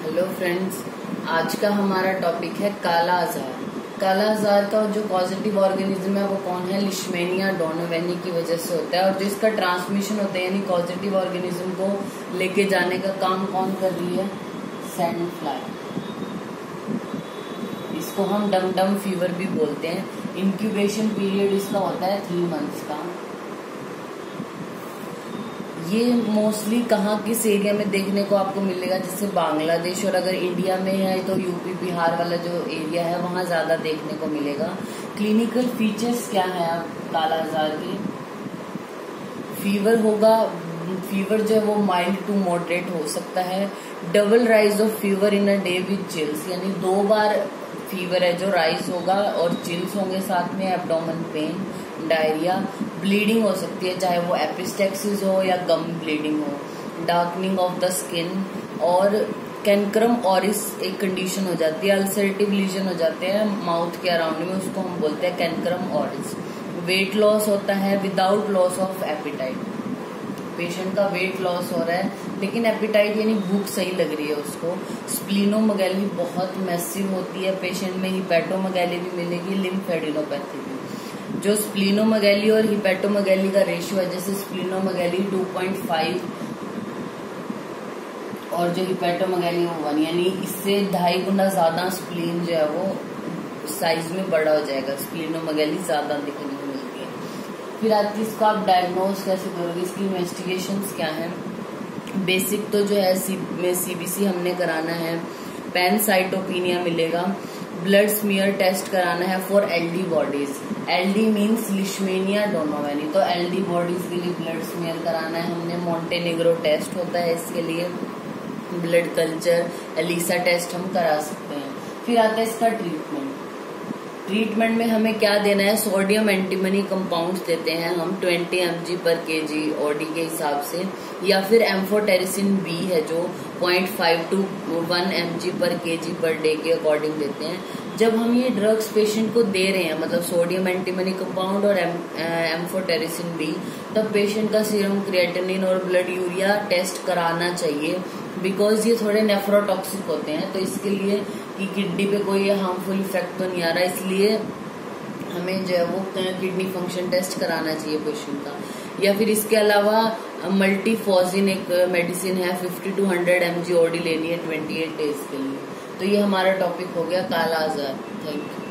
Hello friends, आज का हमारा टॉपिक है काला आजार। काला आजार का जो पॉजिटिव ऑर्गेनिज्म है वो कौन है? लिशमेनिया डोनोवेनी की वजह से होता है। और जो इसका ट्रांसमिशन होता है यानी पॉजिटिव ऑर्गेनिज्म को लेके जाने का काम कौन कर रही है? Sand fly. इसको हम डम डम फीवर भी बोलते हैं। इंक्यूबेशन पीरियड इसका होता है 3 मंथ्स का। ये मोस्टली कहाँ किस एरिया में देखने को आपको मिलेगा? जैसे बांग्लादेश, और अगर इंडिया में है तो यूपी बिहार वाला जो एरिया है वहाँ ज्यादा देखने को मिलेगा। क्लिनिकल फीचर्स क्या है काला आजार के? फीवर होगा, फीवर जो है वो माइल्ड टू मॉडरेट हो सकता है। Double rise of fever in a day with chills, यानी 2 बार फीवर है जो राइज होगा और चिल्स होंगे साथ में। एब्डोमेन पेन, डायरिया, ब्लीडिंग हो सकती है, चाहे वो एपिस्टेक्सिस हो या गम ब्लीडिंग हो। डार्कनिंग ऑफ द स्किन और कैंक्रम ऑरिस एक कंडीशन हो जाती है। अल्सरेटिव लीजन हो जाते हैं माउथ के अराउंड में, उसको हम बोलते हैं कैंक्रम ऑरिस। वेट लॉस होता है without loss of appetite. Patient का वेट लॉस हो रहा है लेकिन एपिटाइट यानी भूख सही लग रही है उसको। स्प्लीनोमेगैली बहुत मैसिव होती है पेशेंट में। हिपैटोमेगैली भी मिलेगी, लिम्फेडिनोपैथी भी। जो स्प्लीनोमेगैली और हिपैटोमेगैली का रेशियो है, जैसे स्प्लीनोमेगैली 2.5 और जो हिपैटोमेगैली 1, यानी इससे 2.5 गुना ज्यादा स्प्लीन जो है वो साइज में बड़ा हो जाएगा। स्प्लीनोमेगैली ज्यादा दिखने को मिलती है। फिर आती है इसको आप डायग्नोज कैसे करोगे? इसकी इन्वेस्टिगेशंस क्या है? बेसिक तो जो है सीबीसी हमने कराना है। पैनसाइटोपिनिया मिलेगा। ब्लड स्मीयर टेस्ट कराना है for LD bodies. LD means Leishmania donovani, तो एलडी बॉडीज के लिए ब्लड स्मीयर कराना है हमने। मोंटेनेग्रो टेस्ट होता है इसके लिए। ब्लड कल्चर, एलिसा टेस्ट हम करा सकते हैं। फिर आता है इसका ट्रीटमेंट। ट्रीटमेंट में हमें क्या देना है? सोडियम एंटीमनी कंपाउंड्स देते हैं हम 20 mg पर kg ओडी के हिसाब से, या फिर एम्फोटेरिसिन बी है जो 0.5 to 1 mg पर kg पर डे के अकॉर्डिंग देते हैं। जब हम ये ड्रग्स पेशेंट को दे रहे हैं, मतलब सोडियम एंटीमनी कंपाउंड और एम्फोटेरिसिन बी, तब पेशेंट का सीरम क्रिएटिनिन और ब्लड यूरिया टेस्ट कराना चाहिए। बिकॉज ये थोड़े नेफ्रोटॉक्सिक होते हैं, तो इसके लिए कि किडनी पे कोई हार्मफुल इफेक्ट तो नहीं आ रहा, इसलिए हमें जो है वो किडनी फंक्शन टेस्ट कराना चाहिए पेशेंट का। या फिर इसके अलावा मल्टीफॉजिन एक मेडिसिन है, 50 to 100 mg ओडी लेनी है 28 डेज के लिए। तो ये हमारा टॉपिक हो गया काला आजार। Thank you.